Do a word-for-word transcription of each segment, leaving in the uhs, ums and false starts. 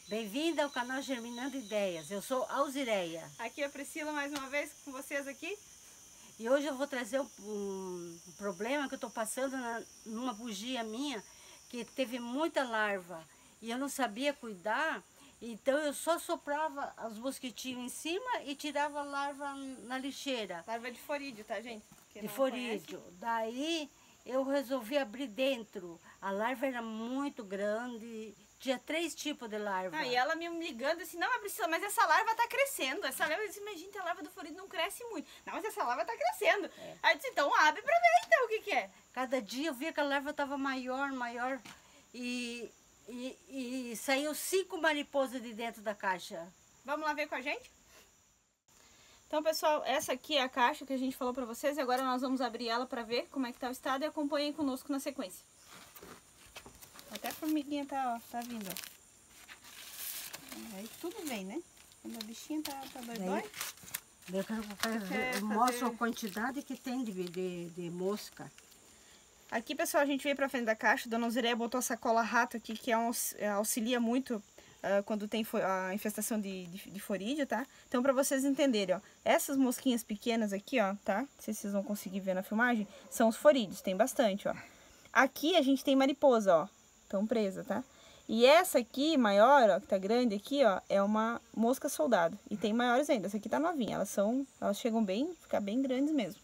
Bem-vinda ao canal Germinando Ideias. Eu sou Alzireia. Aqui é a Priscila, mais uma vez com vocês aqui. E hoje eu vou trazer um, um problema que eu estou passando na, numa bugia minha, que teve muita larva. E eu não sabia cuidar, então eu só soprava os mosquitinhos em cima e tirava a larva na lixeira. Larva de forídeo, tá, gente? Quem de não forídeo. conhece. Daí eu resolvi abrir dentro. A larva era muito grande, tinha três tipos de larva. Ah, e ela me ligando assim, não, Priscila, mas essa larva tá crescendo. Essa larva, eu disse, mas gente, a larva do forídeo não cresce muito. Não, mas essa larva tá crescendo. É. Aí eu disse, então abre pra ver então o que que é. Cada dia eu via que a larva tava maior, maior. E, e, e saiu cinco mariposas de dentro da caixa. Vamos lá ver com a gente? Então, pessoal, essa aqui é a caixa que a gente falou pra vocês. E agora nós vamos abrir ela pra ver como é que tá o estado e acompanhem conosco na sequência. Até a formiguinha tá, ó, tá vindo, ó. Aí tudo bem, né? Quando a bichinha tá, tá dói-dói. Eu, quero, eu, quero ver, eu mostro a quantidade que tem de, de, de mosca. Aqui, pessoal, a gente veio pra frente da caixa. A Dona Alzireia botou a sacola rato aqui, que é um, auxilia muito uh, quando tem a infestação de, de, de forídeo, tá? Então, pra vocês entenderem, ó, essas mosquinhas pequenas aqui, ó, tá? Não sei se vocês vão conseguir ver na filmagem, são os forídeos, tem bastante, ó. Aqui a gente tem mariposa, ó, estão presa, tá? E essa aqui, maior, ó, que tá grande aqui, ó, é uma mosca soldado. E tem maiores ainda, essa aqui tá novinha, elas são, elas chegam bem, ficar bem grandes mesmo.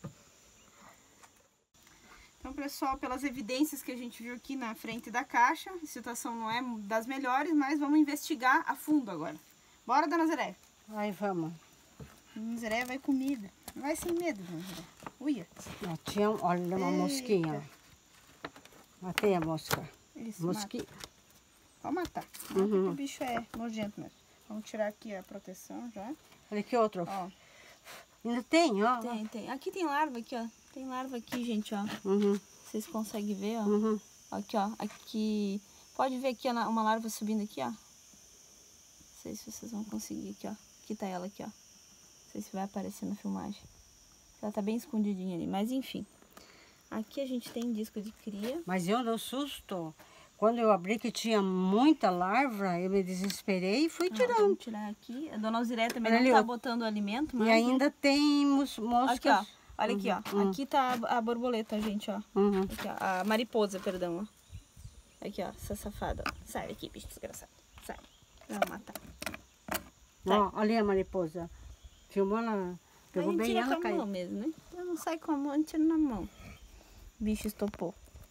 Então, pessoal, pelas evidências que a gente viu aqui na frente da caixa, a situação não é das melhores, mas vamos investigar a fundo agora. Bora, Dona Alzireia? Vai, vamos. Dona Alzireia vai com medo. Vai sem medo, Dona Alzireia. Uia. Ó, tinha, olha, uma Eita. mosquinha. Matei a mosca. Isso, Mosquinha. Pode matar. Uhum. O bicho é nojento mesmo. Vamos tirar aqui a proteção já. Olha aqui outro. Ó. Ainda tem, ó. Tem, tem. Aqui tem larva, aqui, ó. Tem larva aqui, gente, ó. Uhum. Vocês conseguem ver, ó. Uhum. Aqui, ó. Aqui. Pode ver aqui, ó, uma larva subindo aqui, ó. Não sei se vocês vão conseguir aqui, ó. Aqui tá ela aqui, ó. Não sei se vai aparecer na filmagem. Ela tá bem escondidinha ali, mas enfim. Aqui a gente tem disco de cria. Mas eu não susto. Quando eu abri que tinha muita larva, eu me desesperei e fui Ah, tirando. vamos tirar aqui. A Dona Alzireia também Olha não ali, tá ó. botando alimento, mas... E ainda tem mos moscas. Aqui, ó. Olha aqui, ó. Uhum. Aqui tá a, a borboleta, gente, ó. Uhum. Aqui, ó. A mariposa, perdão, ó. Aqui, ó. Essa safada, ó. Sai daqui, bicho desgraçado. Sai. Vai matar. Ó, olha a mariposa. Filmou ela, pegou a gente bem tira ela, com a caiu. mão mesmo, né? Eu não sai com a mão, a gente tira na mão. O bicho estopou.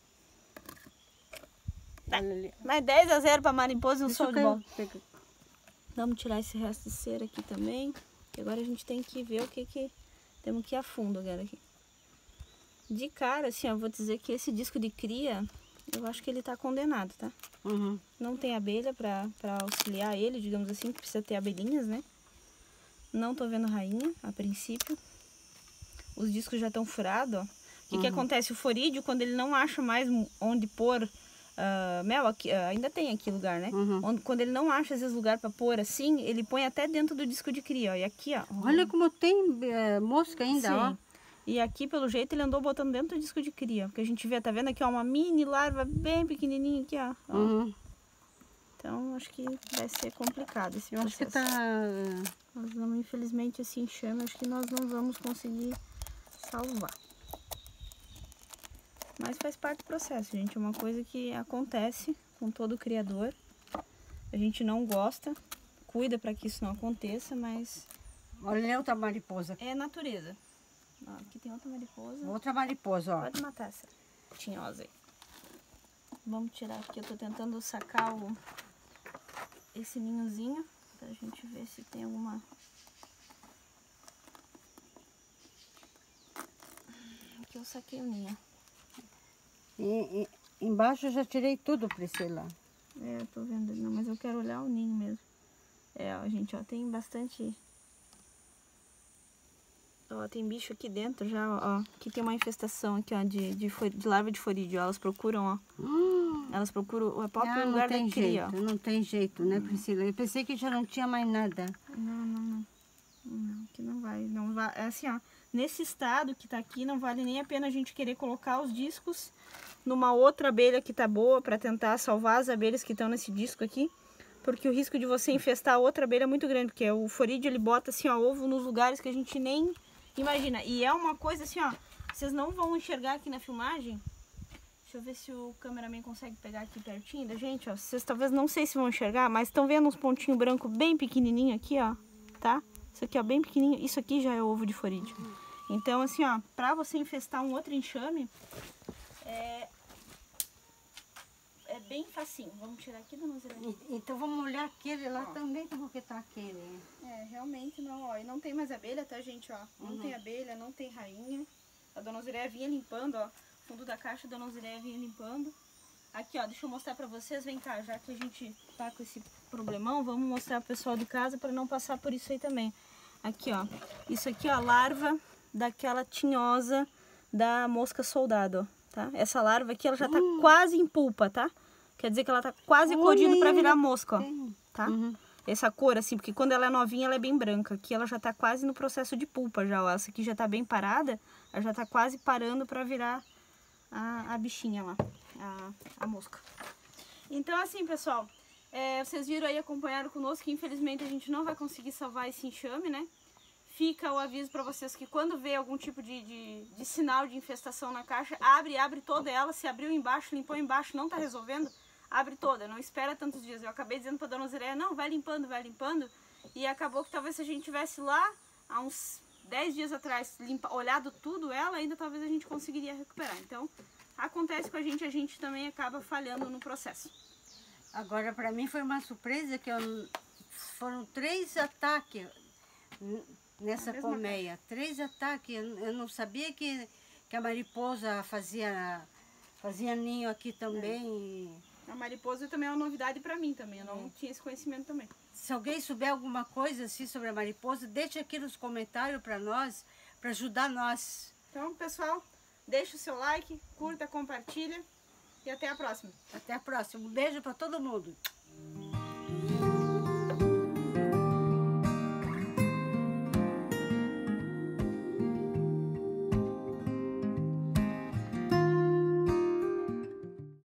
Tá. Olha ali. Mas dez a zero pra mariposa e um Deixa show eu de bola. pegar. Vamos tirar esse resto de cera aqui também. E agora a gente tem que ver o que que... Temos que ir a fundo agora aqui. De cara, assim, ó, vou dizer que esse disco de cria, eu acho que ele tá condenado, tá? Uhum. Não tem abelha pra, pra auxiliar ele, digamos assim, que precisa ter abelhinhas, né? Não tô vendo rainha, a princípio. Os discos já estão furados, ó. O que Uhum. que acontece? O forídeo, quando ele não acha mais onde pôr uh, mel, aqui, uh, ainda tem aqui lugar, né? Uhum. Onde, quando ele não acha, às vezes, lugar pra pôr assim, ele põe até dentro do disco de cria, ó. E aqui, ó. Olha como tem é, mosca ainda, Sim. ó. E aqui, pelo jeito, ele andou botando dentro do disco de cria. Porque a gente vê, tá vendo aqui, ó, uma mini larva bem pequenininha aqui, ó. ó. Uhum. Então, acho que vai ser complicado esse Eu acho que processo. tá... Nós vamos, infelizmente, esse enxame, acho que nós não vamos conseguir salvar. Mas faz parte do processo, gente. É uma coisa que acontece com todo criador. A gente não gosta, cuida para que isso não aconteça, mas... Olha outra mariposa. é natureza. Ó, aqui tem outra mariposa. Outra mariposa, ó. Pode matar essa tinhosa aí. Vamos tirar aqui. Eu tô tentando sacar o... esse ninhozinho. Pra gente ver se tem alguma... Aqui eu saquei o ninho. E, e, embaixo eu já tirei tudo, Priscila. É, eu tô vendo. Não, mas eu quero olhar o ninho mesmo. É, ó, gente, ó, tem bastante... Ó, tem bicho aqui dentro já, ó. Aqui tem uma infestação aqui, ó, de, de, de larva de forídeo. Elas procuram, ó. Hum. Elas procuram o próprio Ah, lugar não tem da cria, jeito, não tem jeito, né, Priscila? Eu pensei que já não tinha mais nada. ó. Não, não, não. Não, que não vai, não vai. É assim, ó. Nesse estado que tá aqui, não vale nem a pena a gente querer colocar os discos numa outra abelha que tá boa pra tentar salvar as abelhas que estão nesse disco aqui. porque o risco de você infestar outra abelha é muito grande, porque o forídeo ele bota assim, ó, ovo nos lugares que a gente nem imagina. E é uma coisa assim, ó, vocês não vão enxergar aqui na filmagem. Deixa eu ver se o cameraman consegue pegar aqui pertinho da gente, ó. Vocês talvez não sei se vão enxergar, mas estão vendo uns pontinhos brancos bem pequenininho aqui, ó, tá? Isso aqui, ó, bem pequenininho. Isso aqui já é ovo de forídeo. Então, assim, ó, pra você infestar um outro enxame, é, é bem facinho. Vamos tirar aqui, dona Zirene? Então vamos olhar aquele lá Ó. também, como que tá aquele. É, realmente não, ó. E não tem mais abelha, tá, gente, ó? Não Uhum. tem abelha, não tem rainha. A dona Zireia vinha limpando, ó. Fundo da caixa, a dona Zireia vinha limpando. Aqui, ó, deixa eu mostrar pra vocês. Vem cá, já que a gente tá com esse problemão, vamos mostrar pro pessoal de casa pra não passar por isso aí também. Aqui, ó. Isso aqui, ó, a larva daquela tinhosa da mosca soldado, ó, tá? Essa larva aqui, ela já tá Hum. quase em polpa, tá? Quer dizer que ela tá quase Olha eclodindo pra aí, virar ela mosca, ó, tem. tá? Uhum. Essa cor, assim, porque quando ela é novinha, ela é bem branca. Aqui ela já tá quase no processo de pulpa já, ó. Essa aqui já tá bem parada, ela já tá quase parando pra virar a, a bichinha lá, a, a mosca. Então, assim, pessoal, é, vocês viram aí, acompanharam conosco, que infelizmente a gente não vai conseguir salvar esse enxame, né? Fica o aviso para vocês que quando vê algum tipo de, de, de sinal de infestação na caixa, abre, abre toda ela. Se abriu embaixo, limpou embaixo, não tá resolvendo, abre toda, não espera tantos dias. Eu acabei dizendo pra dona Zireia, não, vai limpando, vai limpando. E acabou que talvez se a gente tivesse lá, há uns dez dias atrás, limpa, olhado tudo ela, ainda talvez a gente conseguiria recuperar. Então, acontece com a gente, a gente também acaba falhando no processo. Agora, para mim foi uma surpresa que eu, foram três ataques nessa colmeia. Três ataques. Eu não sabia que, que a mariposa fazia, fazia ninho aqui também. É. A mariposa também é uma novidade para mim também. Eu não é. tinha esse conhecimento também. Se alguém souber alguma coisa assim sobre a mariposa, deixa aqui nos comentários para nós, para ajudar nós. Então, pessoal, deixa o seu like, curta, compartilha e até a próxima. Até a próxima. Um beijo para todo mundo.